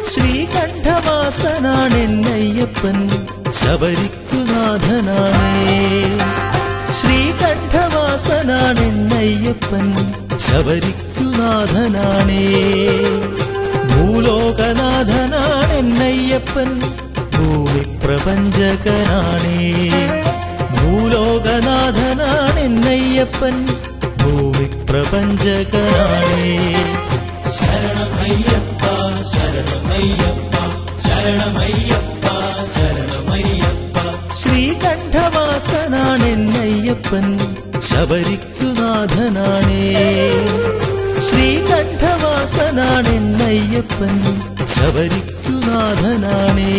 ശ്രീകണ്ഠവാസനാണെന്നയ്യപ്പൻ ശബരിക്കുനാഥനാണേ. ശ്രീകണ്ഠവാസനാണെന്നയ്യപ്പൻ ശബരിക്കുനാഥനാണേ. ഭൂലോകനാഥനാണെന്നയ്യപ്പൻ ഭൂമിപ്രപഞ്ചകനാണേ. ഭൂലോകനാഥനാണെന്നയ്യപ്പൻ ഭൂമിപ്രപഞ്ചകനാണേ. ശരണമയ്യപ്പ ശരണമയ്യപ്പ ശരണമയ്യപ്പ ശരണമയ്യപ്പ. ശ്രീകണ്ഠവാസനാണെന്നയ്യപ്പൻ ശബരിക്കുനാഥനാണേ. ശ്രീകണ്ഠവാസനാണെന്നയ്യപ്പൻ ശബരിക്കുനാഥനാണേ.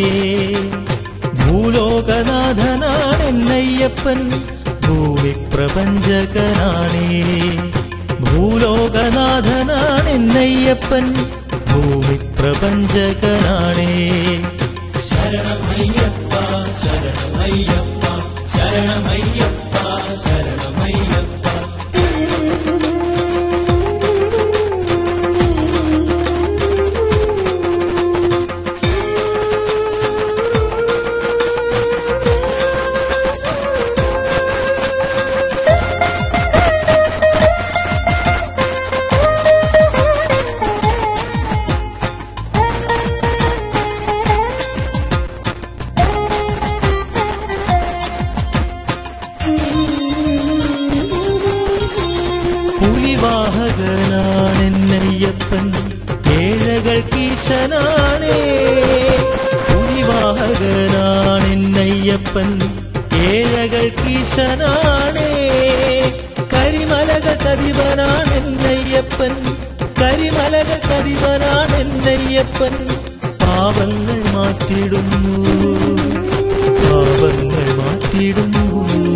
ഭൂലോകനാഥനാണെന്നയ്യപ്പൻ ഭൂമിപ്രപഞ്ചകനാണേ. ഭൂലോകനാഥനാണെന്നയ്യപ്പൻ ഭൂമിപ്രപഞ്ചകനാണേ. ശരണമയ്യപ്പ ശരണമയ്യപ്പ ശരണമയ്യപ്പ ശരണമയ്യപ്പ. പുലിവാഹകനാണെന്നയ്യപ്പൻ ഏഴകൾക്കീശനാണേ. പുലിവാഹകനാണെന്നയ്യപ്പൻ ഏഴകൾക്കീശനാണേ. കരിമലകൾ കതിവനാണെന്നയ്യപ്പൻ കരിമലകൾ കതിവനാണെന്നയ്യപ്പൻ പാവങ്ങൾ മാറ്റിടുന്നു പാവങ്ങൾ മാറ്റിടുന്നു.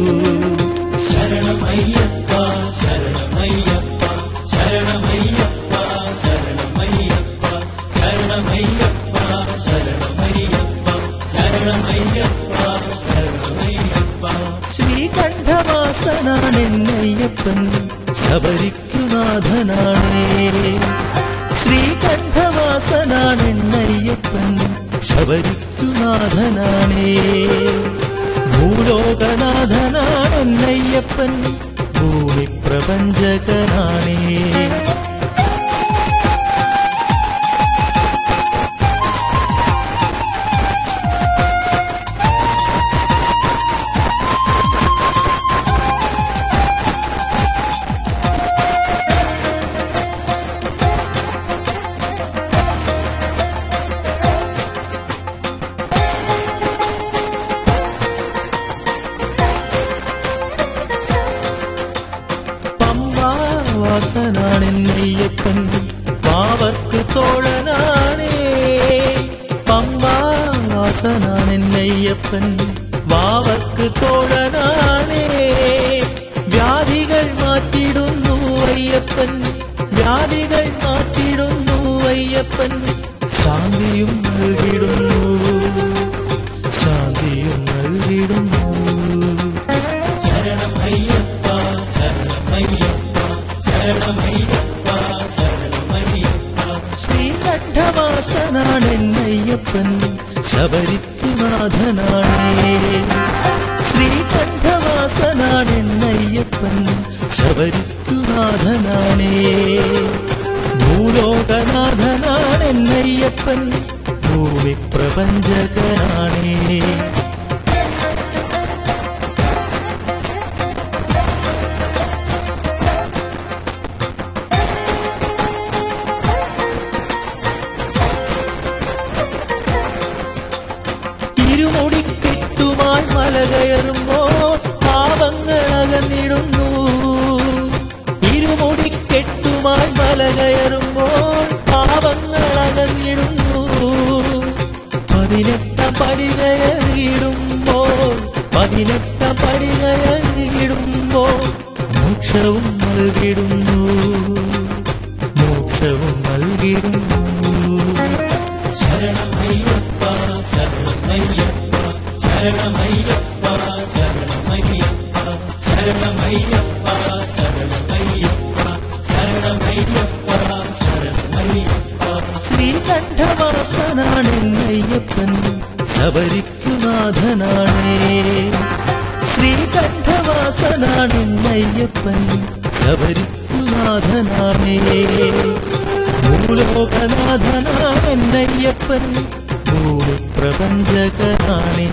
ശരണമയ്യപ്പ ശരണമയ്യപ്പ ശരണമയ്യപ്പ ശരണമയ്യപ്പ ശരണമയ്യപ്പ ശരണമയ്യപ്പ ശരണമയ്യപ്പ ശരണമയ്യപ്പ. ശ്രീകണ്ഠവാസനാണെന്നയ്യപ്പൻ ശബരിക്കുനാഥനാണേ. ശ്രീകണ്ഠവാസനാണെന്നയ്യപ്പൻ ശബരിക്കുനാഥനാണേ. ഭൂലോകനാഥനാണെന്നയ്യപ്പൻ ഭൂമിപ്രപഞ്ചകനാണേ. വാസനാണെന്നയ്യപ്പൻ പാവർക്ക് തോഴനാണേ. പമ്പാവാസനാണെന്നയ്യപ്പൻ വാവർക്ക് തോഴനാണേ. വ്യാധികൾ മാറ്റിടുന്നു അയ്യപ്പൻ വ്യാധികൾ മാറ്റിടുന്നു അയ്യപ്പൻ. ശാന്തിയും നൽകിടുന്നു ശാന്തിയും നൽകിടുന്നു. ശരണമയ്യപ്പ ശരണമയ്യപ്പ ശരണമയ്യപ്പ ശരണമയ്യപ്പ. ശ്രീകണ്ഠവാസനാണെന്നയ്യപ്പൻ ശബരിക്കുനാഥനാണേ. ശ്രീകണ്ഠവാസനാണെന്നയ്യപ്പൻ ശബരിക്കുനാഥനാണേ. ഭൂലോകനാഥനാണെന്നയ്യപ്പൻ ഭൂമിപ്രപഞ്ചകനാണേ. ഇരുമുടിക്കെട്ടുമായി മല കയറുമ്പോൾ പാവങ്ങൾ അകന്നിടുന്നു. ഇരുമുടിക്കെട്ടുമായി മല കയറുമ്പോൾ പാവങ്ങൾ അകന്നിടുന്നു. 18 പടി കയറിയിടുമ്പോൾ 18 പടി കയറിയിടുമ്പോൾ മോക്ഷവും നൽകിടുന്നു മോക്ഷവും നൽകിടുന്നു. ശരണമയ്യപ്പ ശരണമയ്യപ്പ ശരണമയ്യപ്പ ശരണമയ്യപ്പ ശരണമയ്യപ്പ ശരണമയ്യപ്പ ശരണമയ്യപ്പ ശരണമയ്യപ്പ. ശ്രീകണ്ഠവാസ ശ്രീകണ്ഠവാസനാണെന്നയ്യപ്പൻ ശബരിക്കുനാഥനാണേ ശ്രീകണ്ഠവാസനാണെന്നയ്യപ്പൻ ശബരിക്കുനാഥനാണേ ഭൂലോകനാഥനാണെന്നയ്യപ്പൻ ഭൂമിപ്രപഞ്ചകനാണേ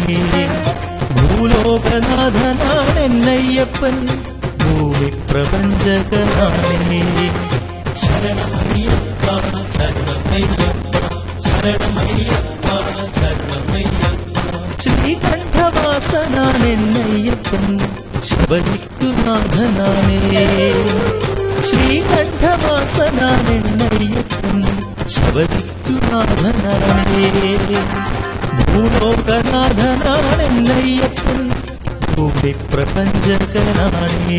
ഭൂലോകനാഥനാണെന്നയ്യപ്പൻ ഭൂമിപ്രപഞ്ചകനാണേ ശരണമയ്യപ്പ ശരണമയ്യപ്പ ശരണമയ്യപ്പ ശരണമയ്യപ്പ ശ്രീകണ്ഠവാസനാണെന്നയ്യപ്പൻ ശബരിക്കുനാഥനാണേ ശ്രീകണ്ഠവാസനാണെന്നയ്യപ്പൻ ശബരിക്കുനാഥനാണേ ഭൂലോകനാഥനാണെന്നയ്യപ്പൻ ഭൂമിപ്രപഞ്ചകനാണേ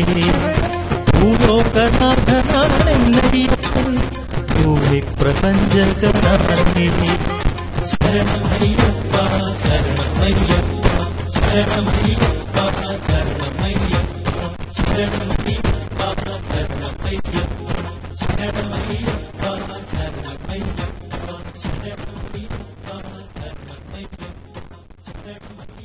ഭൂലോകനാഥനാണെന്നയ്യപ്പൻ ഭൂമിപ്രപഞ്ചകനാണേ ശരണമയ്യപ്പ ശരണമയ്യപ്പ ശരണമയ്യപ്പ ശരണമയ്യപ്പ ശരണമയ്യപ്പ ശരണമയ്യപ്പ ശരണമയ്യപ്പ ശരണമയ്യപ്പ ശരണമയ്യപ്പ ശരണമയ്യപ്പ ശരണമയ്യപ്പ